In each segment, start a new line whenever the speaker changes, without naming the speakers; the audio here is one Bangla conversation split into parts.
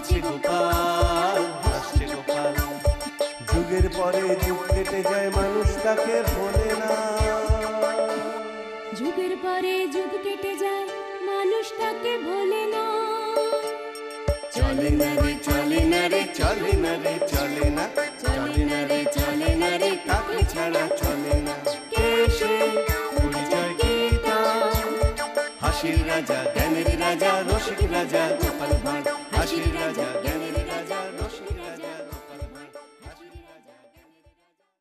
হাসছে গোপাল, হাসছে গোপাল। যুগের পরে যুগ কেটে যায়, মানুষ তাকে ভোলে না।
যুগের পরে যুগ কেটে যায়, মানুষ তাকে ভোলে না।
চলে না রে, চলে না রে, চলে না রে, চলে না, চলে না রে, চলে না রে, তাকে ছাড়া চলে না। কে সে? পরিচয় কি তার? হাসির রাজা, জ্ঞানের রাজা, রসিক রাজা গোপাল ভাঁড়। হাসির রাজা, জ্ঞানের রাজা, রসিক রাজা গোপাল ভাঁড়। হাসির রাজা, জ্ঞানের রাজা।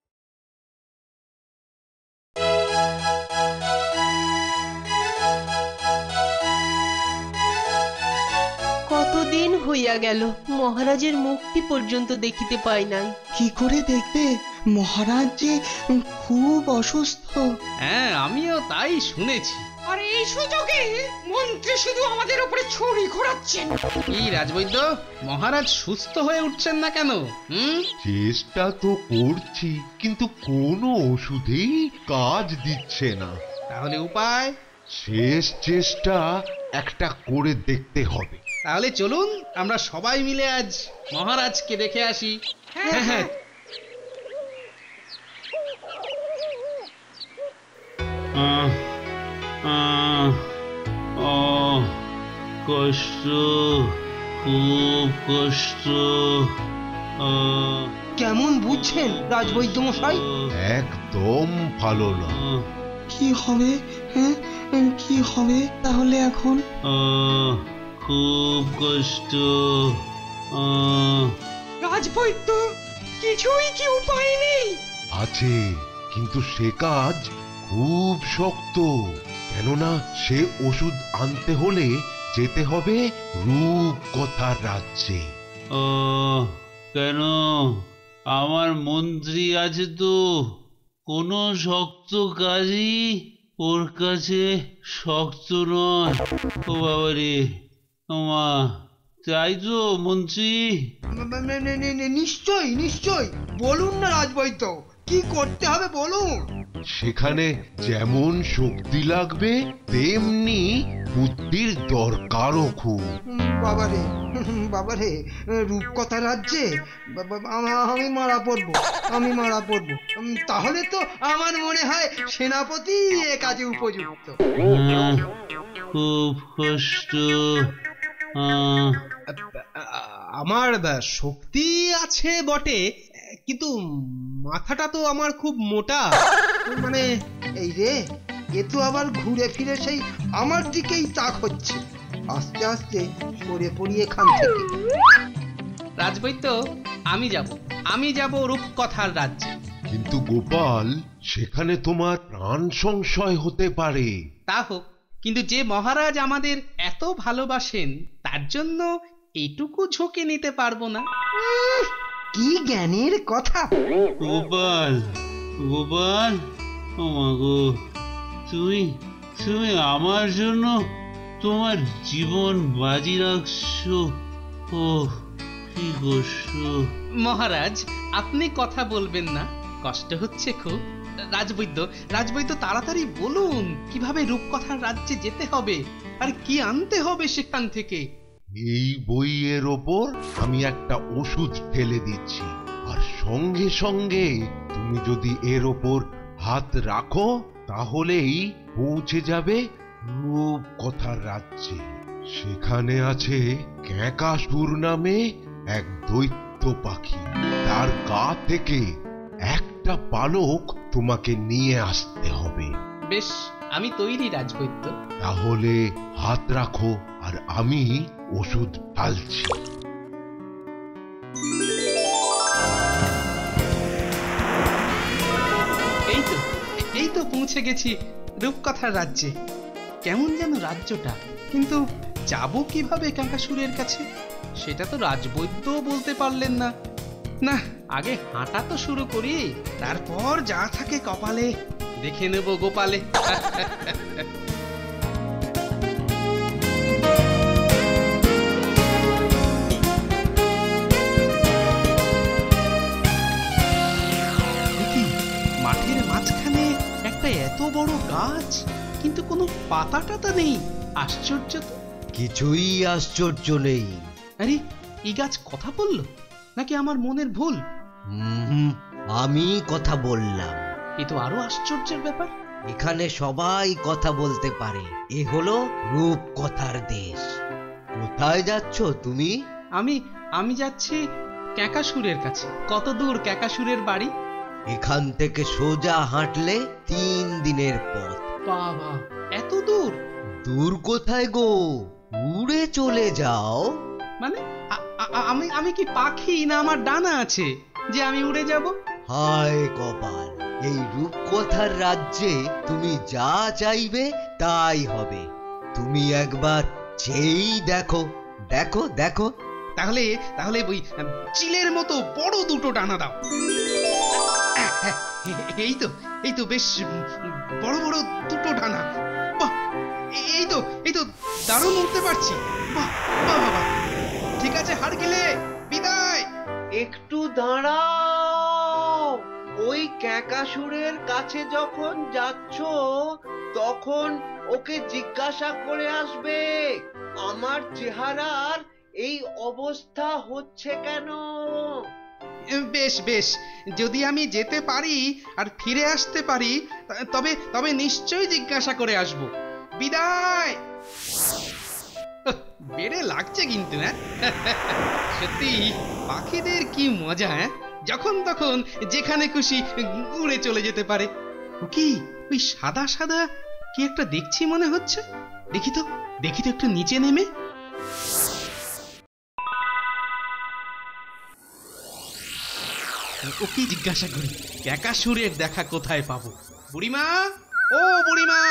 কতদিন হইয়া গেল, মহারাজের মুখটি পর্যন্ত দেখিতে পাই নাই।
কি করে দেখবে, মহারাজ যে খুব অসুস্থ।
হ্যাঁ, আমিও তাই শুনেছি।
আর এই সুযোগে মন্ত্রী শুধু আমাদের উপরে ছুরি ঘোরাচ্ছেন।
কি রাজবৈদ্য, মহারাজ সুস্থ হয়ে উঠছেন না কেন?
চেষ্টা তো করছি, কিন্তু কোনো ওষুধেই কাজ দিচ্ছে না।
তাহলে উপায়?
শেষ চেষ্টা একটা করে দেখতে হবে।
তাহলে চলুন আমরা সবাই মিলে আজ মহারাজকে দেখে আসি। হ্যাঁ হ্যাঁ।
কষ্ট, খুব কষ্ট।
কেমন বুঝছেন রাজবৈদ্য মশাই?
একদম ভালো না।
কি হবে? হ্যাঁ, কি হবে তাহলে এখন?
খুব কষ্ট।
রাজবৈদ্য, কিছুই কি উপায় নেই?
আছে, কিন্তু সে কাজ খুব শক্ত। কেননা সে ওষুধ আনতে হলে যেতে হবে রূপকথার রাজ্যে।
কেন? আমার মন্ত্রী আছে তো, কোনো শক্ত কাজই ওর কাছে শক্ত নয়। ও বাবারে, মা, তাই তো মন্ত্রী?
নিশ্চয় নিশ্চয়, বলুন না রাজবৈদ্য, কি করতে হবে বলুন।
সেখানে যেমন শক্তি লাগবে তেমনি বুদ্ধির দরকারও খুব।
বাবারে বাবারে, রূপকথা রাজ্যে আমি মারা পড়বো, আমি মারা পড়বো। তাহলে তো আমার মনে হয় সেনাপতি এ কাজে উপযুক্ত।
খুব কষ্ট।
আমার শক্তি আছে বটে, কিন্তু মাথাটা তো আমার খুব মোটা। মানে
এই রে, এ তো আবার ঘুরে ফিরে সেই আমার দিকেই তাক হচ্ছে। আস্তে আস্তে সরে পড়ি এখান থেকে।
রাজবৈদ্য, আমি যাব রূপকথার রাজ্যে।
কিন্তু গোপাল, সেখানে তোমার প্রাণ সংশয় হতে পারে।
তা হোক, কিন্তু যে মহারাজ আমাদের এত ভালোবাসেন তার জন্য এটুকু ঝুঁকি নিতে পারবো না।
কি জ্ঞানের কথা!
গোপাল, গোপাল, ও মা গো, তুমি আমার জন্য তোমার জীবন বাজি রাখছো। ও কি কষ্ট!
মহারাজ, আপনি কথা বলবেন না? কষ্ট হচ্ছে খুব। রাজবৈদ্য, তাড়াতাড়ি বলুন কিভাবে রূপকথার রাজ্যে যেতে হবে আর কি আনতে হবে সেখান থেকে।
এই বইয়ের ওপর আমি একটা ওষুধ ফেলে দিচ্ছি, আর সঙ্গে সঙ্গে তুমি যদি এর ওপর হাত রাখো তাহলেই পৌঁছে যাবে রূপকথার রাজ্যে। সেখানে আছে ক্যাকাসুর নামে এক দৈত্য পাখি। তার গা থেকে একটা পালক তোমাকে নিয়ে আসতে হবে।
বেশ, আমি তৈরি রাজবৈদ্য।
তাহলে হাত রাখো, আর আমি ওষুধ ঢালছি।
এই তো পৌঁছে গেছি রূপকথার রাজ্যে। কেমন যেন রাজ্যটা, কিন্তু যাব কিভাবে ক্যাকাসুরের কাছে সেটা তো রাজবৈদ্য বলতে পারলেন না। না, আগে হাঁটা তো শুরু করি, তারপর যা থাকে কপালে দেখে নেব গোপালে। মাঠের মাঝখানে একটা এত বড় গাছ, কিন্তু কোনো পাতা টাতা নেই। আশ্চর্য তো।
কিছুই আশ্চর্য নেই।
আরে, এই গাছ কথা বললো নাকি আমার মনের ভুল?
আমি কথা বললাম।
এ তো আরো আশ্চর্যের ব্যাপার।
এখানে সবাই কথা বলতে পারে। এ হলো রূপকথার দেশ। কোথায় যাচ্ছ তুমি?
আমি যাচ্ছি ক্যাকাসুরের কাছে। কত দূর ক্যাকাসুরের বাড়ি?
এখান থেকে সোজা হাঁটলে 3 দিনের পথ।
বাবা, এত দূর?
দূর কোথায় গো, উড়ে চলে যাও।
মানে আমি কি পাখি না আমার ডানা আছে যে আমি উড়ে যাব?
হায় কপাল, এই রূপকথার রাজ্যে তুমি যা চাইবে তাই হবে। তুমি একবার যেই দেখো দেখো দেখো।
তাহলে ওই চিলের মতো বড় দুটো ডানা দাও। এই তো বেশ বড় বড় দুটো ডানা। বাহ, এই তো দারুণ উঠতে পারছি। বাহ বাহ বাহ, ঠিক আছে হার গেলে বিদায়।
একটু দাঁড়াও, ওই ক্যাকাসুরের কাছে যখন যাচ্ছ তখন ওকে জিজ্ঞাসা করে আসবে আমার চেহারার এই অবস্থা হচ্ছে কেন।
বেশ বেশ, যদি আমি যেতে পারি আর ফিরে আসতে পারি তবে নিশ্চয়ই জিজ্ঞাসা করে আসব। বিদায়। বেড়ে লাগছে কিন্তু। হ্যাঁ, সত্যি পাখিদের কি মজা। হ্যাঁ, যখন তখন যেখানে খুশি উড়ে চলে যেতে পারে। কি ওই সাদা সাদা কি একটা দেখছি মনে হচ্ছে। দেখি তো একটু নিচে নেমে। ওকে জিজ্ঞাসা করি ক্যাকাসুরের দেখা কোথায় পাবো। বুড়িমা, ও বুড়িমা।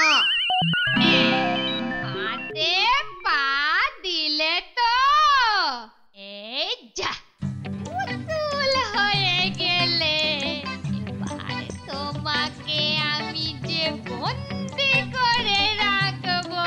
হাতে পা দিলে তো এই যা পুতুল হয়ে গেলে। এবার তোমাকে আমি যে বন্দি করে রাখবো।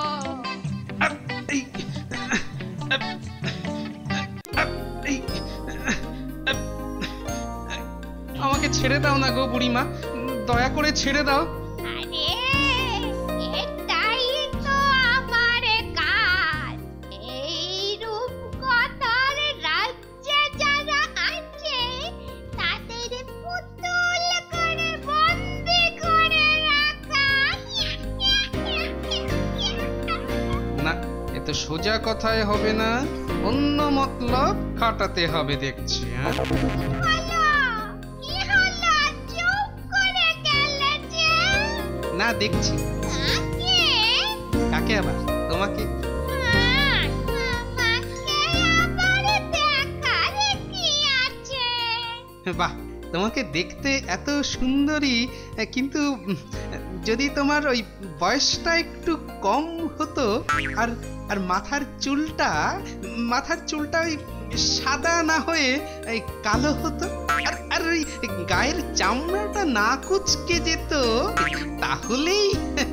আমাকে ছেড়ে দাও না গো বুড়িমা, দয়া করে ছেড়ে দাও।
আরে এটাই তো আমার কাজ। এই রূপকথার রাজ্যে যারা আছে তাদের পুতুল করে বন্দি করে রাখা।
না, এত সোজা কথায় হবে না, অন্য মতলব খাটাতে হবে দেখছি। হ্যাঁ, না দেখছি। কাকে আবার? তোমাকে। বাহ, তোমাকে দেখতে এত সুন্দরী, কিন্তু যদি তোমার ওই বয়সটা একটু কম হতো আর মাথার চুলটা ওই সাদা না হয়ে কালো হতো, আর ওই গায়ের চামড়াটা না কুচকে যেত, তাহলেই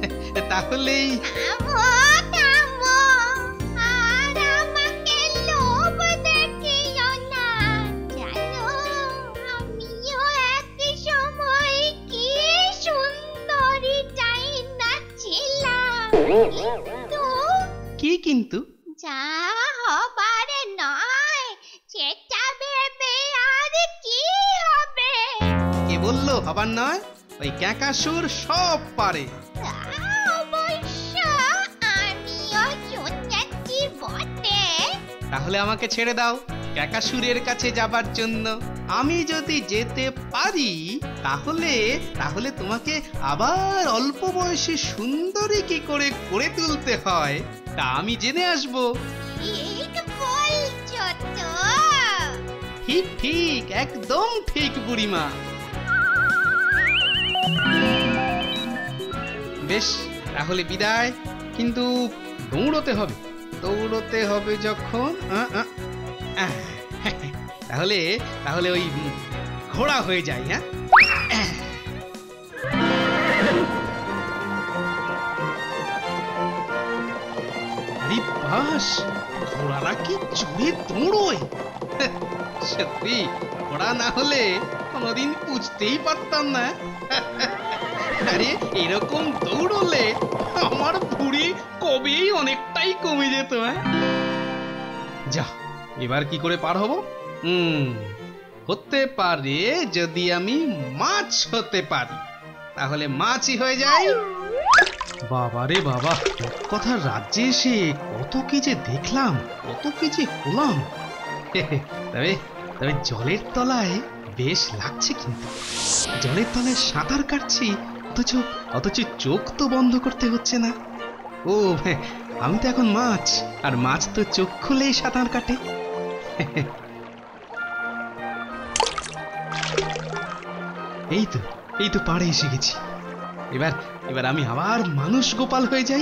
কি কিন্তু
যা হবার নয় সেটা ভেবে আর কি হবে?
কে বললো হবার নয়? ওই ক্যাকাসুর সব পারে।
অবশ্য আমিও শুনেছি বটে।
তাহলে আমাকে ছেড়ে দাও ক্যাকাসুরের কাছে যাবার জন্য। আমি যদি যেতে পারি তাহলে তোমাকে আবার অল্প বয়সে সুন্দরী কি করে করে তুলতে হয় তা আমি জেনে আসবো।
ঠিক বলছো তো?
ঠিক, একদম ঠিক বুড়িমা। বেশ, তাহলে বিদায়। কিন্তু দৌড়তে হবে যখন তাহলে ওই ঘোড়া হয়ে যায়। হ্যাঁ, বাস, ঘোড়ারা কি জোরে দৌড়োয়। সত্যি ঘোড়া না হলে কোনোদিন বুঝতেই পারতাম না। আরে এরকম দৌড়লে আমার ভুঁড়ি কবেই অনেকটাই কমে যেত। যা এবার কি করে পার হব? হতে পারে যদি আমি মাছ হতে পারি, তাহলে মাছই হয়ে যাই। বাবা রে বাবা, কথার রাজ্যে এসে কত কি যে দেখলাম, কত কি যে হলাম। তবে তবে জলের তলায় বেশ লাগছে, কিন্তু জলের তলায় সাঁতার কাটছি, অথচ চোখ তো বন্ধ করতে হচ্ছে না। ও আমি তো এখন মাছ, আর মাছ তো চোখ খুলেই সাঁতার কাটে। এই তো পাড়ে এসে গেছি। এবার আমি আবার মানুষ গোপাল হয়ে যাই।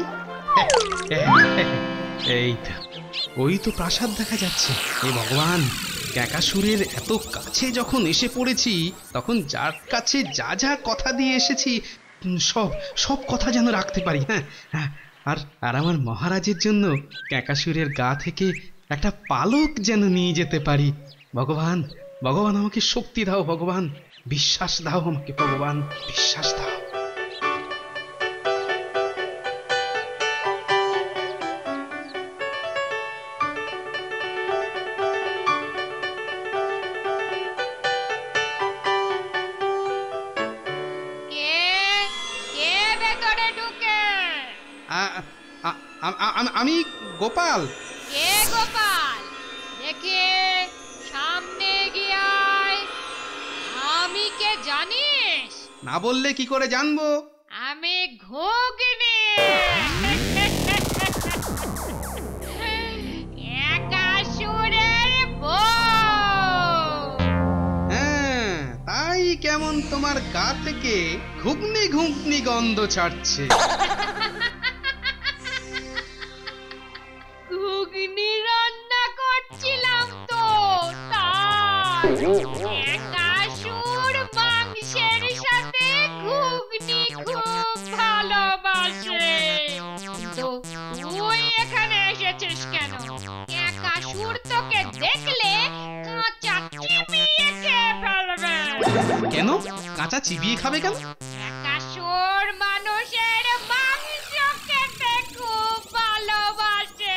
এই তো, ওই তো প্রাসাদ দেখা যাচ্ছে। এ ভগবান, ক্যাকাসুরের এত কাছে যখন এসে পড়েছি, তখন যার কাছে যা যা কথা দিয়ে এসেছি সব কথা যেন রাখতে পারি। হ্যাঁ, আর আমার মহারাজের জন্য ক্যাকাসুরের গা থেকে একটা পালক যেন নিয়ে যেতে পারি। ভগবান আমাকে শক্তি দাও, ভগবান বিশ্বাস দাও আমাকে, ভগবান বিশ্বাস দাও। আমি গোপাল।
কে গোপাল? দেখে সামনে গিয়ে আয়। আমি কে জানিস?
না বললে কি করে জানবো?
আমি ঘুগনি, ক্যাকাসুরের বউ।
হ্যাঁ, তাই কেমন তোমার গা থেকে ঘুগনি ঘুগনি গন্ধ ছাড়ছে?
ঘুগনি রান্না করছিলাম তো, তাই। ক্যাকাসুর মাংসের সাথে ঘুগনি খুব ভালোবাসে। তো তুই এখানে এসেছিস কেন? ক্যাকাসুর তোকে দেখলে কাঁচা চিবিয়ে খেয়ে ফেলবে।
কেন কাঁচা চিবিয়ে খাবে কেন?
ক্যাকাসুর মানুষের মাংস খেতে খুব ভালোবাসে।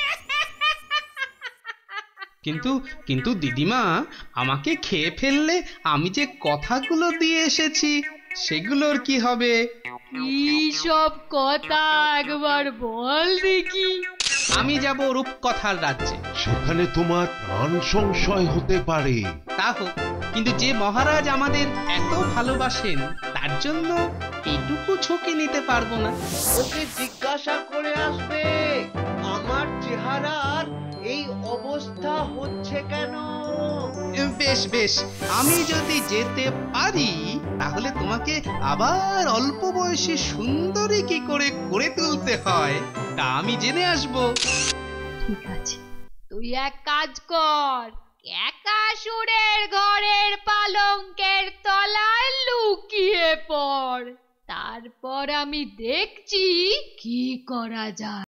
কিন্তু দিদিমা, আমাকে খেয়ে ফেললে আমি যে কথাগুলো দিয়ে এসেছি সেগুলোর কি হবে?
কি সব কথা একবার বল দেখি।
আমি যাব রূপকথার রাজ্যে।
সেখানে তোমার প্রাণ সংশয় হতে পারে।
তা হোক, কিন্তু যে মহারাজ আমাদের এত ভালোবাসেন, তার জন্য এইটুকু ঝুঁকি নিতে পারবো না।
ওকে জিজ্ঞাসা করে আসবে আমার চেহারার এই অবস্থা হচ্ছে কেন।
বেশ, আমি যদি যেতে পারি, তাহলে তোমাকে আবার অল্প বয়সে সুন্দরী কি করে গড়ে তুলতে হয় তা আমি জেনে আসবো।
ঠিক আছে, তুই এক কাজ কর, ক্যাকাসুরের ঘরের পালঙ্কের তলায় লুকিয়ে পড়। তারপর আমি দেখছি কি করা যায়।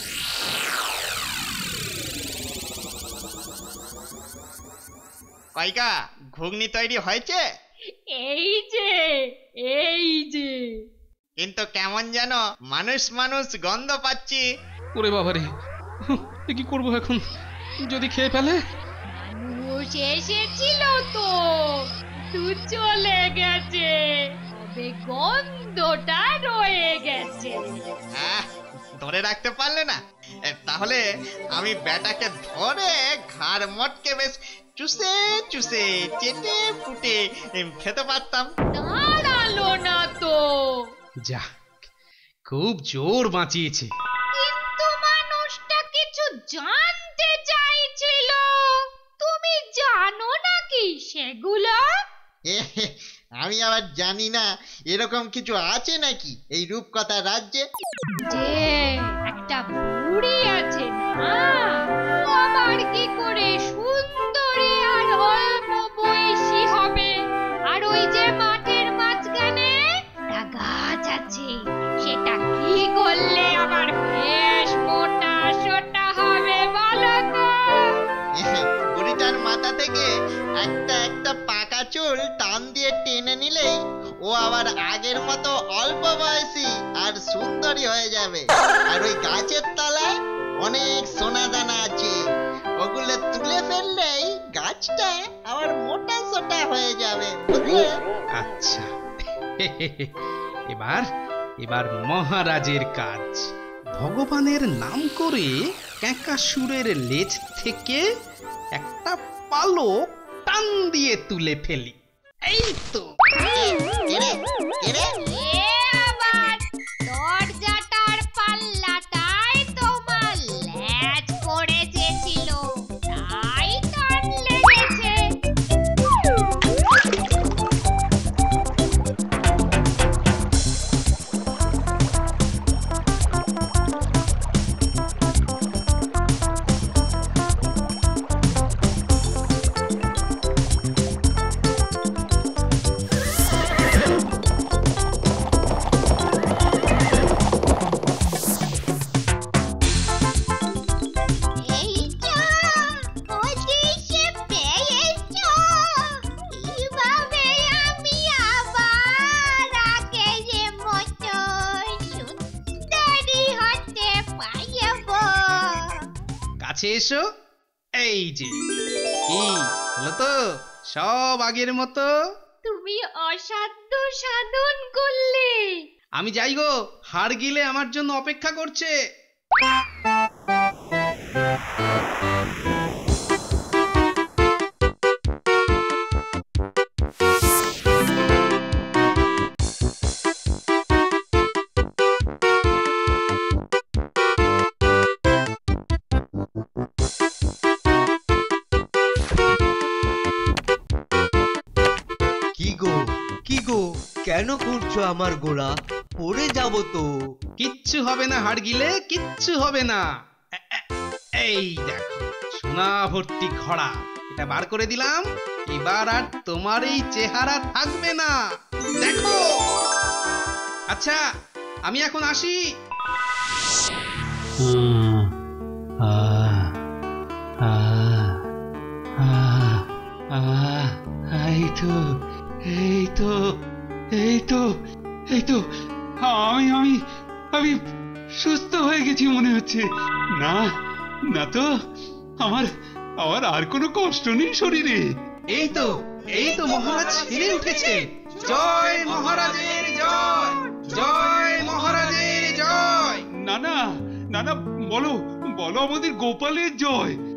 কইকা, ঘুগনি তৈরি হয়েছে?
এই যে।
কিন্তু কেমন যেন মানুষ গন্ধ পাচ্ছি।
ওরে বাবারে, কি করবো এখন? যদি খেয়ে ফেলে?
মানুষ এসেছিল তো, তুই চলে গেছে, তবে গন্ধটা রয়ে গেছে।
ধরে রাখতে পারলে না? তাহলে আমি বেটাকে ধরে ঘাড় মটকে বেশ চুষে চেটে ফুটে খেতে পারতাম।
দাঁড়ালো না তো।
যা, খুব জোর বাঁচিয়েছে।
কিন্তু মানুষটা কিছু জানতে চাইছিল, তুমি জানো নাকি সেগুলো?
আমি আবার জানি না এরকম কিছু আছে নাকি এই রূপকথা রাজ্যে।
যে একটা বুড়ি আছে না, আবার কি করে সুন্দরী আর অল্প বয়সী হবে? আর ওই যে মাঠের মাঝখানে একটা গাছ আছে, সেটা কি করলে আবার বেশ মোটা সোটা হবে বলো তো?
বুড়িটার মাথা থেকে একটা পাকা চুল টান দিয়ে টেনে নিলেই ও আবার আগের মতো অল্প বয়সী আর সুন্দরী হয়ে যাবে। আর ওই গাছের তলায় অনেক সোনা দানা আছে, ওগুলো তুলে ফেললেই গাছটা আবার মোটা সোটা হয়ে যাবে, বুঝলে?
আচ্ছা, এবার এবার মহারাজের কাজ। ভগবানের নাম করে ক্যাঁকাসুরের লেজ থেকে একটা পালক টান দিয়ে তুলে ফেলি। এই তো।
এ আবার দরজাটার পাল্লাটাই তোমার ল্যাজ করে যেছিল, তাই টান লেগেছে।
কাছে এসো। এই যে, কি হলো তো সব আগের মতো?
তুমি অসাধ্য সাধন করলে।
আমি যাই গো, হাড় গিলে আমার জন্য অপেক্ষা করছে।
কি গো কেন করছো আমার গোড়া? পড়ে যাব তো।
কিচ্ছু হবে না হাড় গিলে, কিচ্ছু হবে না। এই দেখো সোনা ভর্তি ঘড়া, এটা বার করে দিলাম। এবার আর তোমার এই চেহারা থাকবে না, দেখো। আচ্ছা, আমি এখন আসি।
এই তো আমি সুস্থ হয়ে গেছি মনে হচ্ছে। না না তো, আমার আর কোনো কষ্ট নেই শরীরে।
এই তো মহারাজ ছেড়ে উঠেছে। জয় মহারাজের জয়, জয় মহারাজের জয়।
না না না না, বলো আমাদের গোপালের জয়।